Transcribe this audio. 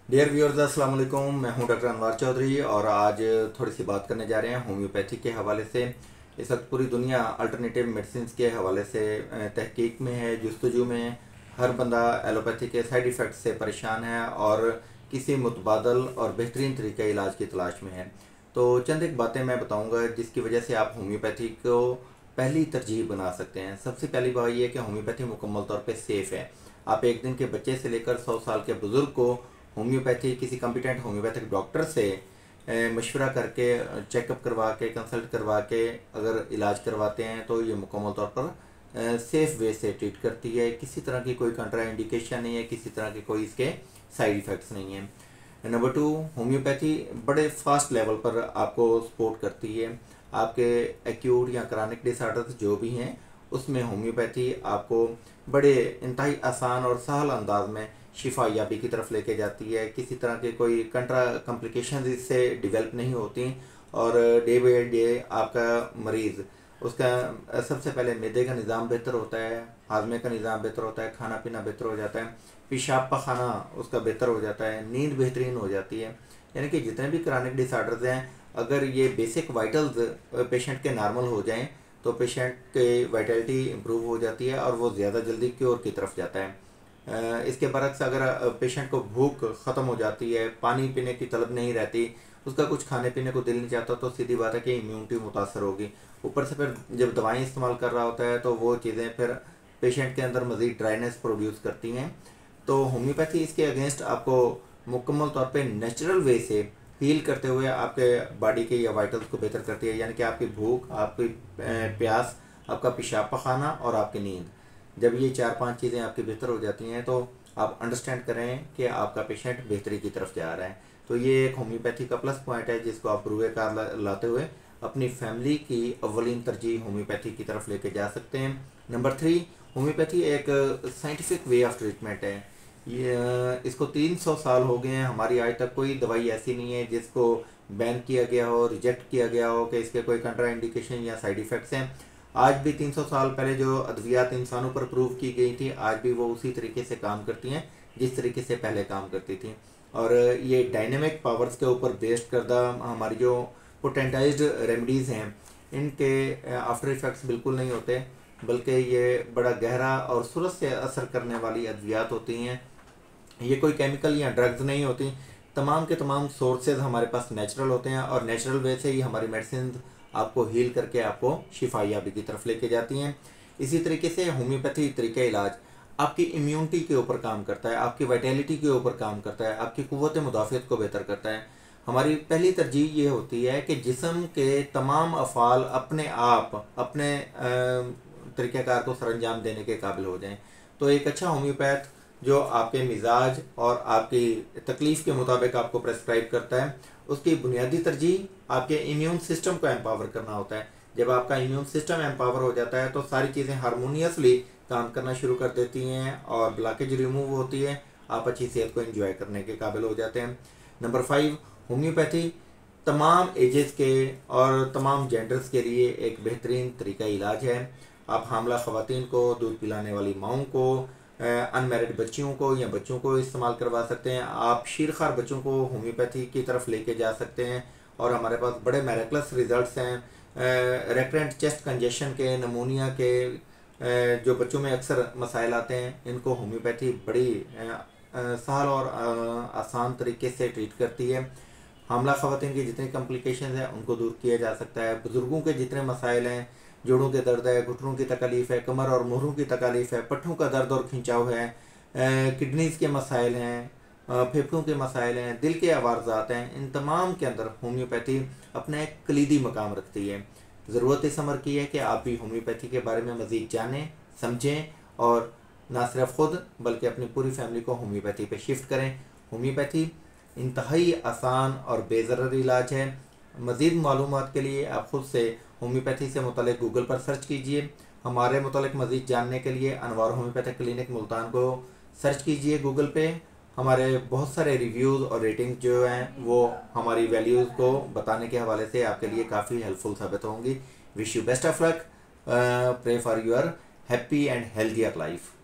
Dear viewers, अस्सलाम वालेकुम। मैं हूं डॉक्टर अनवर चौधरी और आज थोड़ी सी बात करने जा रहे हैं होम्योपैथी के हवाले से। इस वक्त पूरी दुनिया अल्टरनेटिव मेडिसिन के हवाले से तहकीक में है, जुस्तजू में है। हर बंदा एलोपैथी के साइड इफ़ेक्ट से परेशान है और किसी मुतबादल और बेहतरीन तरीके इलाज की तलाश में है। तो चंद एक बातें मैं बताऊंगा जिसकी वजह से आप होम्योपैथी को पहली तरजीह बना सकते हैं। सबसे पहली बात यह है कि होम्योपैथी मुकम्मल तौर पे सेफ़ है। आप एक दिन के बच्चे से लेकर 100 साल के बुज़ुर्ग को होम्योपैथी किसी कम्पिटेंट होम्योपैथिक डॉक्टर से मशवरा करके, चेकअप करवा के, कंसल्ट करवा के अगर इलाज करवाते हैं तो ये मुकम्मल तौर पर सेफ़ वे से ट्रीट करती है। किसी तरह की कोई कंट्रा इंडिकेशन नहीं है, किसी तरह के कोई इसके साइड इफ़ेक्ट्स नहीं हैं। नंबर टू, होम्योपैथी बड़े फास्ट लेवल पर आपको सपोर्ट करती है। आपके एक्यूट या क्रॉनिक डिसऑर्डर्स जो भी हैं उसमें होम्योपैथी आपको बड़े इंतहाई आसान और सहल अंदाज में शिफा याबी की तरफ लेके जाती है। किसी तरह के कोई कंट्रा कॉम्प्लिकेशंस इससे डेवलप नहीं होती और डे बाई डे आपका मरीज़ उसका सबसे पहले मैदे का निज़ाम बेहतर होता है, हाजमे का निज़ाम बेहतर होता है, खाना पीना बेहतर हो जाता है, पेशाब पाखाना उसका बेहतर हो जाता है, नींद बेहतरीन हो जाती है। यानी कि जितने भी क्रॉनिक डिसऑर्डर्स हैं, अगर ये बेसिक वाइटल्स पेशेंट के नॉर्मल हो जाएं तो पेशेंट की वाइटलिटी इम्प्रूव हो जाती है और वो ज़्यादा जल्दी क्योर की तरफ जाता है। इसके बरक्स अगर पेशेंट को भूख ख़त्म हो जाती है, पानी पीने की तलब नहीं रहती, उसका कुछ खाने पीने को दिल नहीं चाहता, तो सीधी बात है कि इम्यूनिटी मुतासर होगी। ऊपर से फिर जब दवाएं इस्तेमाल कर रहा होता है तो वो चीज़ें फिर पेशेंट के अंदर मज़ीद ड्राइनेस प्रोड्यूस करती हैं। तो होम्योपैथी इसके अगेंस्ट आपको मुकम्मल तौर पे नेचुरल वे से हील करते हुए आपके बॉडी के या वाइटल्स को बेहतर करती है। यानी कि आपकी भूख, आपकी प्यास, आपका पेशाब पाखाना और आपकी नींद, जब ये 4-5 चीज़ें आपकी बेहतर हो जाती हैं तो आप अंडरस्टैंड करें कि आपका पेशेंट बेहतरी की तरफ जा रहा है। तो ये एक होम्योपैथी का प्लस पॉइंट है जिसको आप बुरुए कार लाते हुए अपनी फैमिली की अव्वलीन तरजीह होम्योपैथी की तरफ लेके जा सकते हैं। नंबर 3, होम्योपैथी एक साइंटिफिक वे ऑफ ट्रीटमेंट है। ये इसको 300 साल हो गए हैं। हमारी आज तक कोई दवाई ऐसी नहीं है जिसको बैन किया गया हो, रिजेक्ट किया गया हो कि इसके कोई कंट्रा इंडिकेशन या साइड इफ़ेक्ट्स हैं। आज भी 300 साल पहले जो अद्वियात इंसानों पर प्रूव की गई थी, आज भी वो उसी तरीके से काम करती हैं जिस तरीके से पहले काम करती थी। और ये डायनेमिक पावर्स के ऊपर बेस्ड करदा हमारी जो पोटेंटाइज्ड रेमेडीज़ हैं, इनके आफ्टर इफ़ेक्ट्स बिल्कुल नहीं होते, बल्कि ये बड़ा गहरा और सूरत से असर करने वाली अद्वियात होती हैं। ये कोई केमिकल या ड्रग्स नहीं होती। तमाम के तमाम सोर्सेज हमारे पास नेचुरल होते हैं और नेचुरल वे से ही हमारी मेडिसिन आपको हील करके आपको शिफा याबी की तरफ लेके जाती हैं। इसी तरीके से होम्योपैथी तरीका इलाज आपकी इम्यूनिटी के ऊपर काम करता है, आपकी वाइटैलिटी के ऊपर काम करता है, आपकी कुव्वत मुदाफ़ियत को बेहतर करता है। हमारी पहली तरजीह ये होती है कि जिस्म के तमाम अफ़ाल अपने आप अपने तरीक़ाकार को सरअंजाम देने के काबिल हो जाएं। तो एक अच्छा होम्योपैथ जो आपके मिजाज और आपकी तकलीफ़ के मुताबिक आपको प्रेस्क्राइब करता है, उसकी बुनियादी तरजीह आपके इम्यून सिस्टम को एम्पावर करना होता है। जब आपका इम्यून सिस्टम एम्पावर हो जाता है तो सारी चीज़ें हारमोनियसली काम करना शुरू कर देती हैं और ब्लॉकेज रिमूव होती है, आप अच्छी सेहत को एंजॉय करने के काबिल हो जाते हैं। नंबर 5, होम्योपैथी तमाम एजेस के और तमाम जेंडर्स के लिए एक बेहतरीन तरीका इलाज है। आप हामला ख़वातीन को, दूध पिलाने वाली माओं को, अनमैरिड बच्चियों को या बच्चों को इस्तेमाल करवा सकते हैं। आप शीरखार बच्चों को होम्योपैथी की तरफ लेके जा सकते हैं और हमारे पास बड़े मेरेक्लस रिजल्ट्स हैं। रेकरेंट चेस्ट कंजेशन के, नमूनिया के जो बच्चों में अक्सर मसाइल आते हैं, इनको होम्योपैथी बड़ी सहल और आसान तरीके से ट्रीट करती है। हामला ख़वातीन की जितनी कॉम्प्लिकेशन हैं उनको दूर किया जा सकता है। बुज़ुर्गों के जितने मसाइल हैं, जोड़ों के दर्द है, घुटनों की तकलीफ़ है, कमर और मुहरों की तकलीफ़ है, पट्ठों का दर्द और खिंचाव है, किडनीज़ के मसाइल हैं, फेफड़ों के मसाइल हैं, दिल के अवारज़ात हैं, इन तमाम के अंदर होम्योपैथी अपना एक कलीदी मकाम रखती है। ज़रूरत इस अमर की है कि आप भी होम्योपैथी के बारे में मज़ीद जानें, समझें और ना सिर्फ ख़ुद बल्कि अपनी पूरी फैमिली को होम्योपैथी पे शिफ्ट करें। होम्योपैथी इंतहाई आसान और बेज़रर इलाज है। मज़ीद मालूमात के लिए आप ख़ुद से होम्योपैथी से मुतल्लिक़ गूगल पर सर्च कीजिए। हमारे मुतल्लिक़ मज़ीद जानने के लिए अनवार होम्योपैथिक क्लिनिक मुल्तान को सर्च कीजिए गूगल पे। हमारे बहुत सारे रिव्यूज़ और रेटिंग्स जो हैं वो हमारी वैल्यूज़ को बताने के हवाले से आपके लिए काफ़ी हेल्पफुल साबित होंगी। Wish you best of luck, pray for your happy and healthier life.